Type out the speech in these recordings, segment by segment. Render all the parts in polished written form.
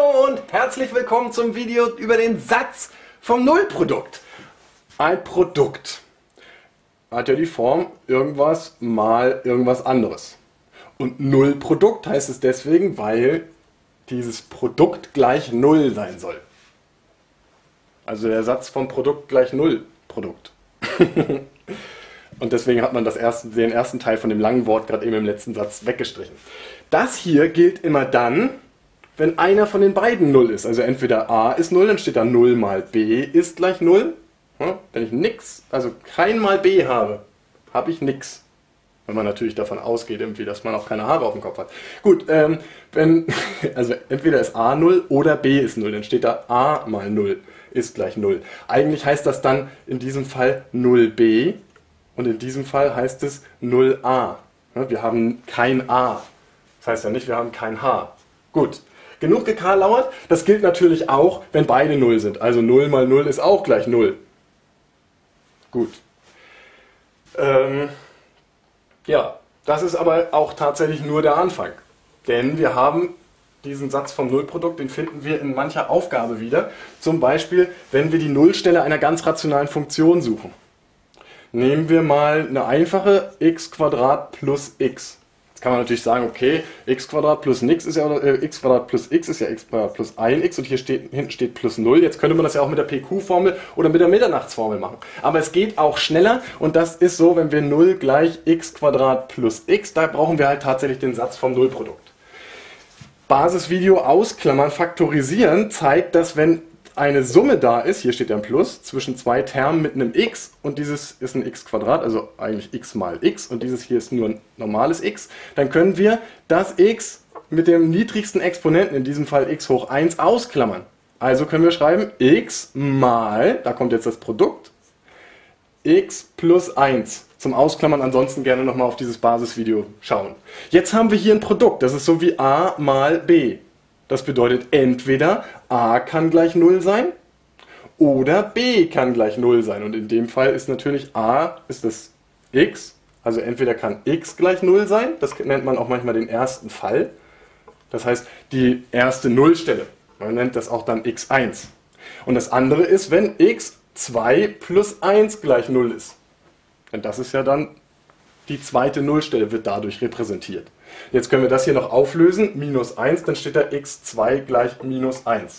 Hallo und herzlich willkommen zum Video über den Satz vom Nullprodukt. Ein Produkt hat ja die Form irgendwas mal irgendwas anderes. Und Nullprodukt heißt es deswegen, weil dieses Produkt gleich Null sein soll. Also der Satz vom Produkt gleich Nullprodukt. Und deswegen hat man den ersten Teil von dem langen Wort gerade eben im letzten Satz weggestrichen. Das hier gilt immer dann, wenn einer von den beiden 0 ist. Also entweder a ist 0, dann steht da 0 mal b ist gleich 0. Wenn ich nix, also kein mal b habe, habe ich nix. Wenn man natürlich davon ausgeht, irgendwie, dass man auch keine Haare auf dem Kopf hat. Gut, also entweder ist a 0 oder b ist 0, dann steht da a mal 0 ist gleich 0. Eigentlich heißt das dann in diesem Fall 0b und in diesem Fall heißt es 0a. Wir haben kein a. Das heißt ja nicht, wir haben kein h. Gut. Genug gekarlauert, das gilt natürlich auch, wenn beide 0 sind. Also 0 mal 0 ist auch gleich 0. Gut. Ja, das ist aber auch tatsächlich nur der Anfang. Denn wir haben diesen Satz vom Nullprodukt, den finden wir in mancher Aufgabe wieder. Zum Beispiel, wenn wir die Nullstelle einer ganz rationalen Funktion suchen. Nehmen wir mal eine einfache x² plus x. Jetzt kann man natürlich sagen, okay, x² plus nix ist ja, x² plus x ist ja x² plus 1x und hier hinten steht plus 0. Jetzt könnte man das ja auch mit der PQ-Formel oder mit der Mitternachtsformel machen. Aber es geht auch schneller und das ist so, wenn wir 0 gleich x² plus x, da brauchen wir halt tatsächlich den Satz vom Nullprodukt. Basisvideo ausklammern, faktorisieren zeigt, dass wenn eine Summe da ist, hier steht ja ein Plus, zwischen zwei Termen mit einem x und dieses ist ein x², also eigentlich x mal x und dieses hier ist nur ein normales x, dann können wir das x mit dem niedrigsten Exponenten, in diesem Fall x hoch 1, ausklammern. Also können wir schreiben x mal, da kommt jetzt das Produkt, x plus 1. Zum Ausklammern ansonsten gerne nochmal auf dieses Basisvideo schauen. Jetzt haben wir hier ein Produkt, das ist so wie a mal b. Das bedeutet, entweder a kann gleich 0 sein oder b kann gleich 0 sein. Und in dem Fall ist natürlich a ist das x, also entweder kann x gleich 0 sein, das nennt man auch manchmal den ersten Fall. Das heißt, die erste Nullstelle, man nennt das auch dann x1. Und das andere ist, wenn x2 plus 1 gleich 0 ist. Denn das ist ja dann die zweite Nullstelle, wird dadurch repräsentiert. Jetzt können wir das hier noch auflösen, minus 1, dann steht da x2 gleich minus 1.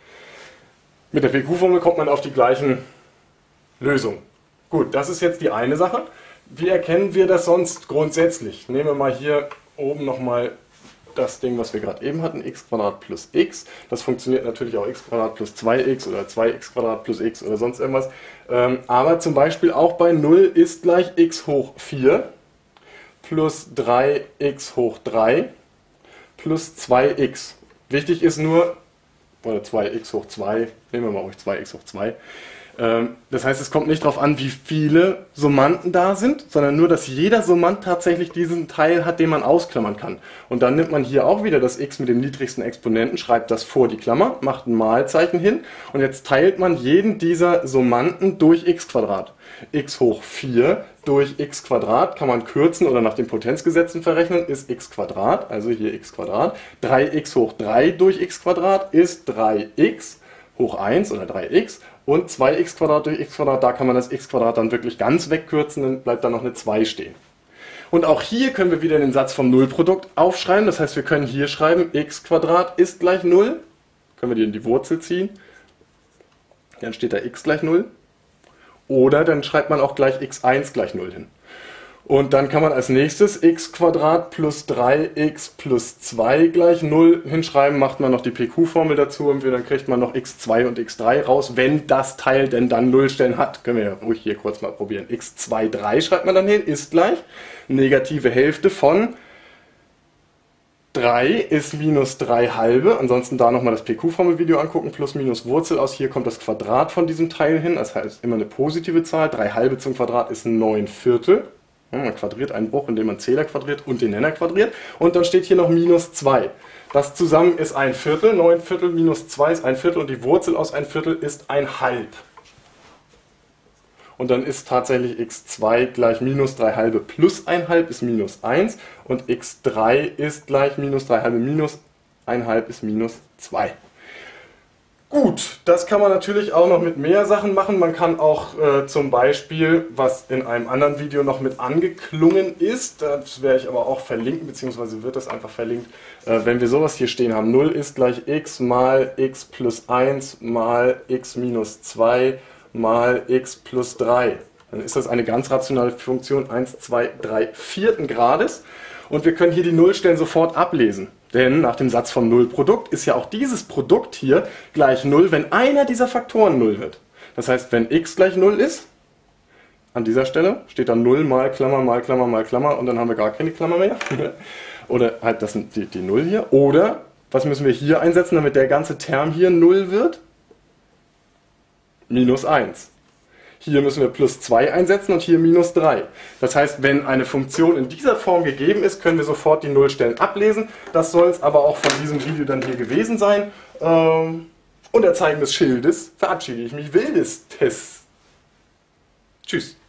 Mit der PQ-Formel kommt man auf die gleichen Lösungen. Gut, das ist jetzt die eine Sache. Wie erkennen wir das sonst grundsätzlich? Nehmen wir mal hier oben nochmal das Ding, was wir gerade eben hatten, x² plus x. Das funktioniert natürlich auch x² plus 2x oder 2x² plus x oder sonst irgendwas. Aber zum Beispiel auch bei 0 ist gleich x hoch 4 plus 3x hoch 3 plus 2x. Wichtig ist nur, oder 2x hoch 2, nehmen wir mal ruhig 2x hoch 2. Das heißt, es kommt nicht darauf an, wie viele Summanden da sind, sondern nur, dass jeder Summand tatsächlich diesen Teil hat, den man ausklammern kann. Und dann nimmt man hier auch wieder das x mit dem niedrigsten Exponenten, schreibt das vor die Klammer, macht ein Malzeichen hin und jetzt teilt man jeden dieser Summanden durch x². X hoch 4 durch x² kann man kürzen oder nach den Potenzgesetzen verrechnen, ist x², also hier x². 3x hoch 3 durch x² ist 3x hoch 1 oder 3x. Und 2x² durch x², da kann man das x² dann wirklich ganz wegkürzen, dann bleibt da noch eine 2 stehen. Und auch hier können wir wieder den Satz vom Nullprodukt aufschreiben, das heißt wir können hier schreiben, x² ist gleich 0, können wir die in die Wurzel ziehen, dann steht da x gleich 0. Oder dann schreibt man auch gleich x1 gleich 0 hin. Und dann kann man als nächstes x² plus 3x plus 2 gleich 0 hinschreiben, macht man noch die PQ-Formel dazu und dann kriegt man noch x2 und x3 raus, wenn das Teil denn dann Nullstellen hat. Können wir ja ruhig hier kurz mal probieren. x2, 3 schreibt man dann hin, ist gleich negative Hälfte von 3 ist minus 3 halbe, ansonsten da nochmal das PQ-Formel-Video angucken, plus minus Wurzel aus, hier kommt das Quadrat von diesem Teil hin, das heißt immer eine positive Zahl, 3 halbe zum Quadrat ist 9/4. Man quadriert einen Bruch, indem man Zähler quadriert und den Nenner quadriert und dann steht hier noch minus 2. Das zusammen ist 1/4, 9/4 minus 2 ist 1/4 und die Wurzel aus 1/4 ist 1/2. Und dann ist tatsächlich x2 gleich minus 3 halbe plus 1/2 ist minus 1 und x3 ist gleich minus 3 halbe minus 1/2 ist minus 2. Gut, das kann man natürlich auch noch mit mehr Sachen machen. Man kann auch zum Beispiel, was in einem anderen Video noch mit angeklungen ist, das werde ich aber auch verlinken, beziehungsweise wird das einfach verlinkt, wenn wir sowas hier stehen haben, 0 ist gleich x mal x plus 1 mal x minus 2 mal x plus 3. Dann ist das eine ganz rationale Funktion 1, 2, 3 vierten Grades und wir können hier die Nullstellen sofort ablesen. Denn nach dem Satz vom Nullprodukt ist ja auch dieses Produkt hier gleich 0, wenn einer dieser Faktoren 0 wird. Das heißt, wenn x gleich 0 ist, an dieser Stelle steht dann 0 mal Klammer mal Klammer mal Klammer und dann haben wir gar keine Klammer mehr. Oder halt das sind die 0 hier. Oder, was müssen wir hier einsetzen, damit der ganze Term hier 0 wird? Minus 1. Hier müssen wir plus 2 einsetzen und hier minus 3. Das heißt, wenn eine Funktion in dieser Form gegeben ist, können wir sofort die Nullstellen ablesen. Das soll es aber auch von diesem Video dann hier gewesen sein. Unter Zeigen des Schildes verabschiede ich mich wildestens. Tschüss.